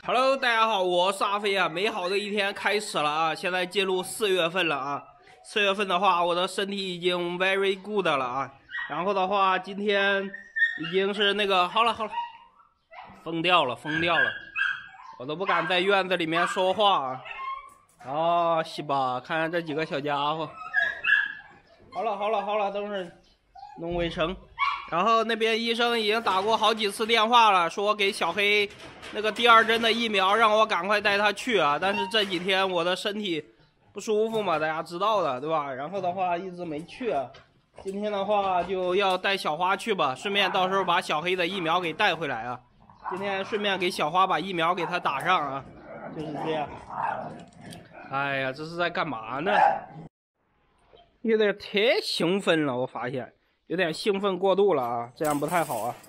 Hello， 大家好，我是阿飞啊。美好的一天开始了啊，现在进入4月份了啊。4月份的话，我的身体已经 very good 了啊。然后的话，今天已经是那个好了，疯掉了，我都不敢在院子里面说话啊。啊，是吧？看看这几个小家伙。好了，等会儿弄卫生。然后那边医生已经打过好几次电话了，说给小黑那个第2针的疫苗，让我赶快带他去啊。但是这几天我的身体不舒服嘛，大家知道的，对吧？然后的话一直没去啊。今天的话就要带小花去吧，顺便到时候把小黑的疫苗给带回来啊。今天顺便给小花把疫苗给他打上啊，就是这样。哎呀，这是在干嘛呢？有点太兴奋了，我发现。有点兴奋过度了啊，这样不太好啊。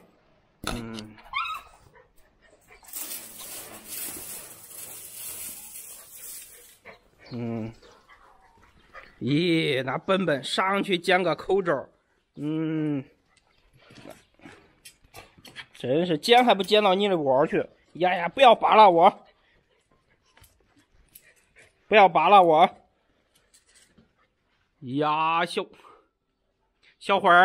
咦，那笨笨上去捡个口罩，真是捡还不捡到你的窝去？呀，不要扒拉我！不要扒拉我！呀，小辉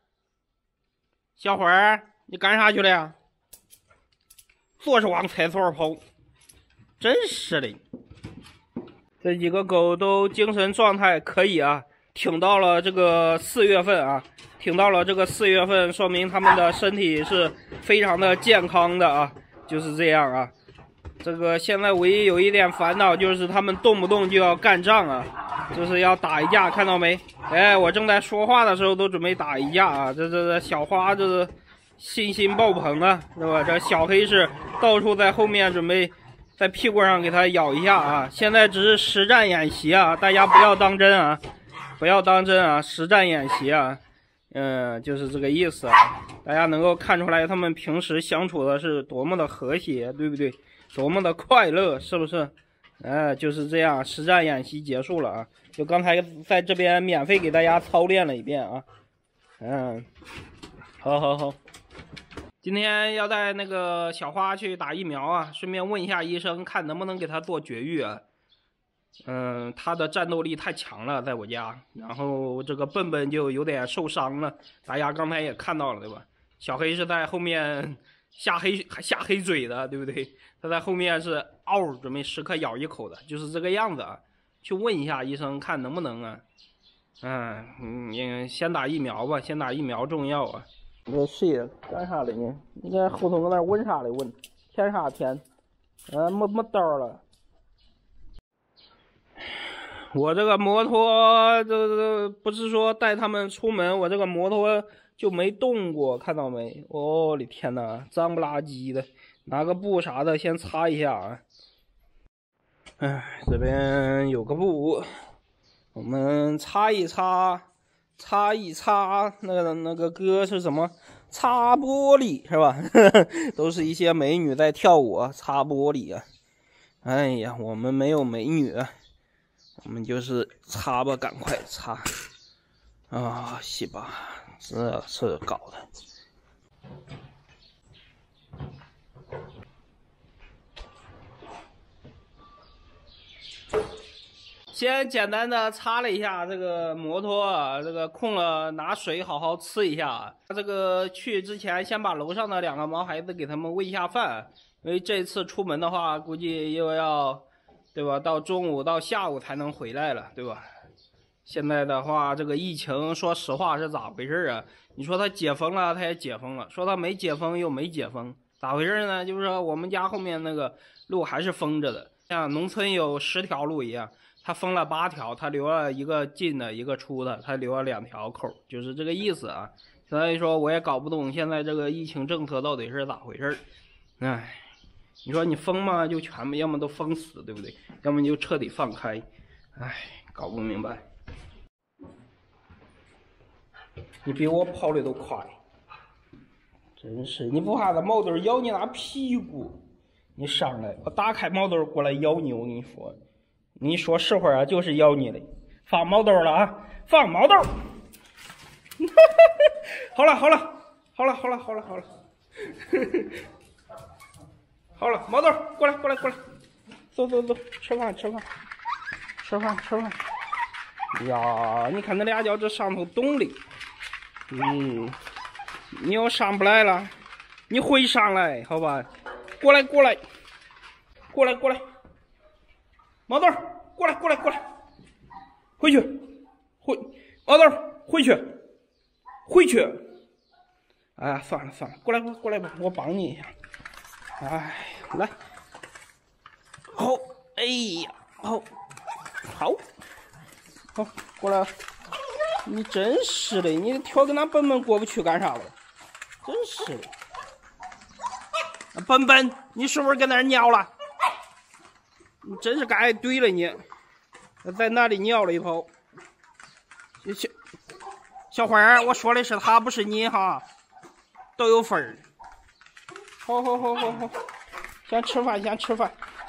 儿，你干啥去了呀？总是往厕所跑，真是的。这几个狗都精神状态可以啊，挺到了这个4月份啊，说明他们的身体是非常的健康的啊，就是这样啊。这个现在唯一有一点烦恼就是他们动不动就要干仗啊。就是要打一架，看到没？哎，我正在说话的时候都准备打一架啊！这小花这是信心爆棚啊，是吧？这小黑是到处在后面准备在屁股上给他咬一下啊！现在只是实战演习啊，大家不要当真啊，实战演习啊，就是这个意思啊！大家能够看出来他们平时相处的是多么的和谐，对不对？多么的快乐，是不是？就是这样，实战演习结束了啊！就刚才在这边免费给大家操练了一遍啊。好，今天要带那个小花去打疫苗啊，顺便问一下医生，看能不能给他做绝育啊。他的战斗力太强了，在我家，然后这个笨笨就有点受伤了，大家刚才也看到了，对吧？小黑是在后面下黑嘴的，对不对？他在后面是准备时刻咬一口的，就是这个样子啊。去问一下医生，看能不能啊。先打疫苗吧，先打疫苗重要啊。你睡了干啥了呢？你在后头搁那问啥嘞？问舔啥舔？没刀了。我这个摩托，这不是说带他们出门，我这个摩托就没动过，看到没？我的天哪，脏不拉几的，拿个布啥的先擦一下啊。这边有个布，我们擦一擦。那个歌是什么？擦玻璃是吧？都是一些美女在跳舞啊，擦玻璃啊。哎呀，我们没有美女啊，我们就是擦吧，赶快擦啊！是吧？这是搞的。先简单的擦了一下这个摩托啊，这个空了拿水好好呲一下。这个去之前先把楼上的2个毛孩子给他们喂一下饭，因为这次出门的话，估计又要，对吧？到中午到下午才能回来了，对吧？现在的话，这个疫情说实话是咋回事啊？你说他解封了，他也解封了；说他没解封又没解封，咋回事呢？就是说我们家后面那个路还是封着的，像农村有10条路一样。他封了8条，他留了一个进的，一个出的，他留了2条口，就是这个意思啊。所以说我也搞不懂现在这个疫情政策到底是咋回事。你说你封嘛，就全部要么都封死，对不对？要么就彻底放开，搞不明白。你比我跑的都快，真是！你不怕这毛豆咬你那屁股？你上来，我打开毛豆过来咬你，我跟你说。你说实话啊，就是咬你的。放毛豆了啊，放毛豆。好了。 好了，毛豆，过来，走，吃饭。呀，你看那俩脚这上头冻的，你要上不来了，你会上来，好吧？过来，毛豆，过来，回去，毛豆，回去。哎呀，算了，过来吧，我帮你一下。哎，来，好，哎呀，好，过来。你真是的，你挑跟那笨笨过不去干啥了？真是的，笨笨，你是不是跟那儿尿了？你真是该对了你，在那里尿了一泡。小花儿，我说的是他，不是你哈，都有份儿。好，先吃饭。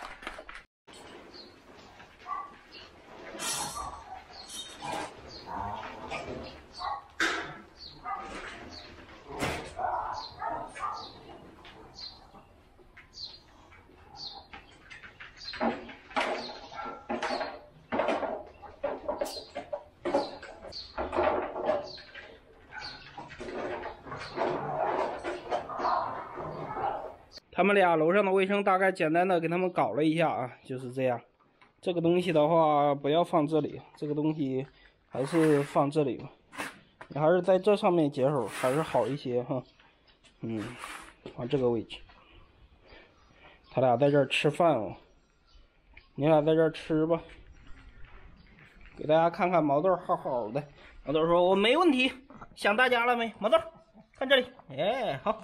他们俩楼上的卫生大概简单的给他们搞了一下啊，就是这样。这个东西的话不要放这里，这个东西还是放这里吧。你还是在这上面解手还是好一些哈。放这个位置。他俩在这儿吃饭哦，你俩在这儿吃吧。给大家看看毛豆好好的。毛豆说我没问题，想大家了没？毛豆，看这里，哎，好，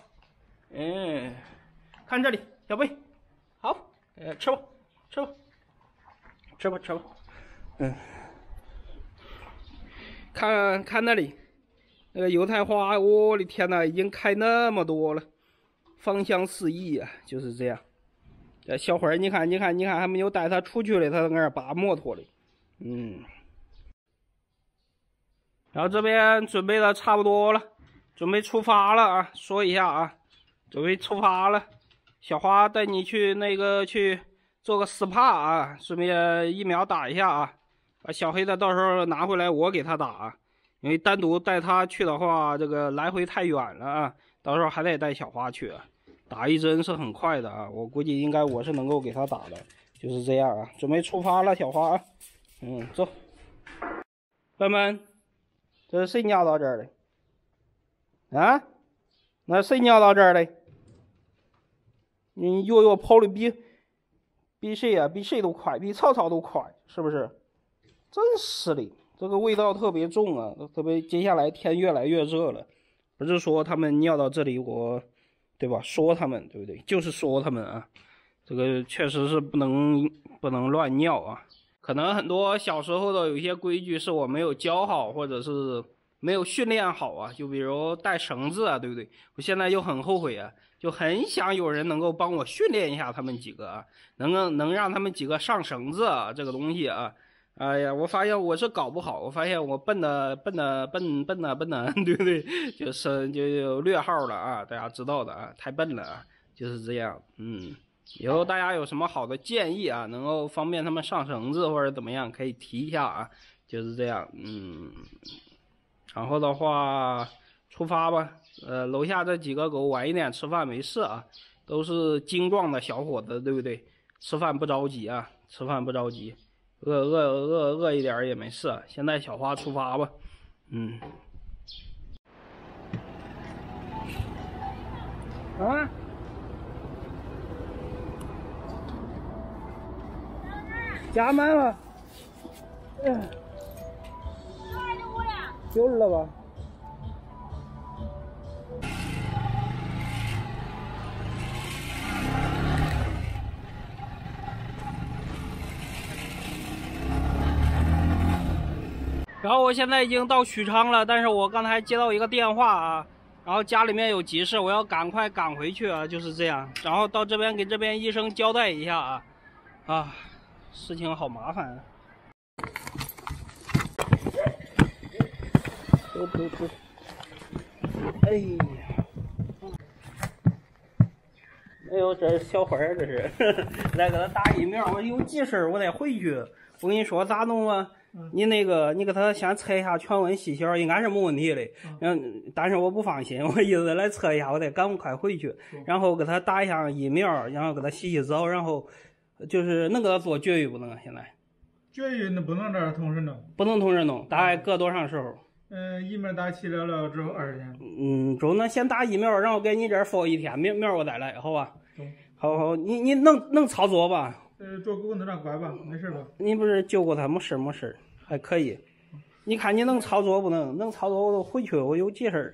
看这里，小贝，好，吃吧，看那里，那个油菜花，我的天哪，已经开那么多了，芳香四溢啊，就是这样。小花，你看，还没有带他出去嘞，他在那儿拔摩托嘞，然后这边准备的差不多了，准备出发了啊！说一下啊，准备出发了。小花带你去去做个 SPA 啊，顺便疫苗打一下啊。把小黑的到时候拿回来，我给他打啊。因为单独带他去的话，这个来回太远了啊，到时候还得带小花去啊。打一针是很快的啊，我估计应该我是能够给他打的，就是这样啊。准备出发了，小花啊，走。笨笨，这是谁尿到这儿的？啊？那谁尿到这儿的？你悠悠跑的比谁啊？比谁都快，比草草都快，是不是？真是的，这个味道特别重啊，特别接下来天越来越热了，不是说他们尿到这里我，对吧？说他们，对不对？就是说他们啊，这个确实是不能乱尿啊。可能很多小时候的有一些规矩是我没有教好，或者是没有训练好啊，就比如带绳子啊，对不对？我现在就很后悔啊，就很想有人能够帮我训练一下他们几个啊，能让他们几个上绳子啊，这个东西啊。哎呀，我发现我是搞不好，我发现我笨的，对不对？就略号了啊，大家知道的啊，太笨了啊，就是这样。以后大家有什么好的建议啊，能够方便他们上绳子或者怎么样，可以提一下啊，就是这样。然后的话，出发吧。楼下这几个狗晚一点吃饭没事啊，都是精壮的小伙子，对不对？吃饭不着急啊，吃饭不着急。饿一点也没事。现在小花出发吧。啊？加满了。丢了吧？然后我现在已经到许昌了，但是我刚才接到一个电话啊，然后家里面有急事，我要赶快赶回去啊，就是这样。然后到这边给这边医生交代一下啊，事情好麻烦啊。走，哎呀， 哎呦，这小花儿这是，来给他打疫苗，我有急事我得回去。我跟你说咋弄啊？你那个，你给他先测一下全温细小，应该是没问题的。但是我不放心，我一直来测一下，我得赶快回去，然后给他打一下疫苗，然后给他洗澡，然后就是能给他做绝育不能？现在绝育那不能这儿同时弄， 不能同时弄，大概隔多长时候？ 疫苗打齐了之后20天。 中，那先打疫苗，然后给你这儿放1天，明儿我再来，好吧？好，你能操作吧？ 做狗那张乖吧，没事吧？ 你不是救过他，没事，还可以。你看你能操作不能？能操作我都回去，我有急事。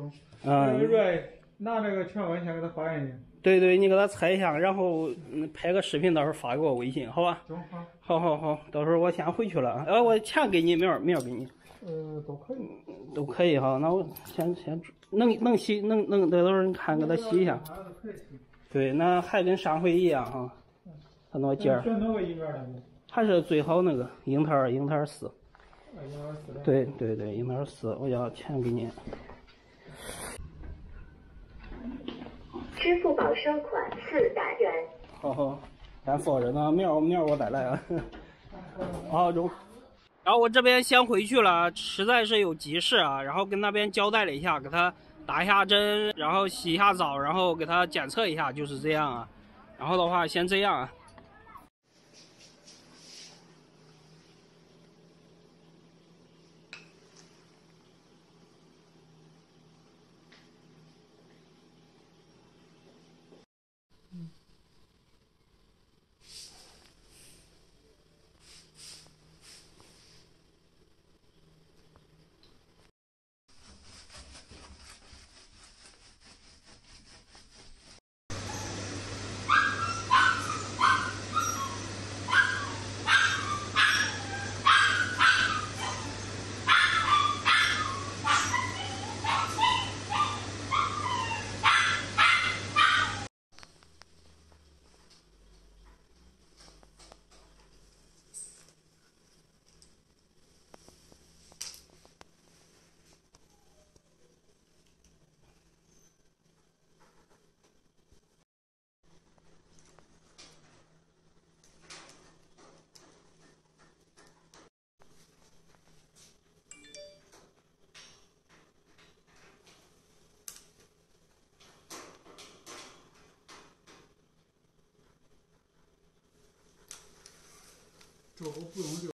拿那个全温先给他化验去。 对，你给他测一下，然后拍个视频，到时候发给我微信，好吧？好，到时候我先回去了。我钱给你，明儿给你。都可以哈。那我先能洗，能，到时候你看给他洗一下。对，那还跟上回一样哈。很多件儿。 选哪个疫苗来着？ 还是最好那个英特尔4。对，英特尔4，我要钱给你。 支付宝收款4大元。 好，先放着呢，明儿我再来啊。好，中。然后我这边先回去了，实在是有急事啊，然后跟那边交代了一下，给他打一下针，然后洗一下澡，然后给他检测一下，就是这样啊。然后的话，先这样啊。 这我不用留。